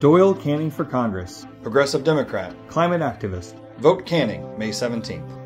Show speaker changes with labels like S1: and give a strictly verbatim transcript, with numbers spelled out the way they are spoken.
S1: Doyle Canning for Congress.
S2: Progressive Democrat.
S1: Climate activist.
S2: Vote Canning, May seventeenth.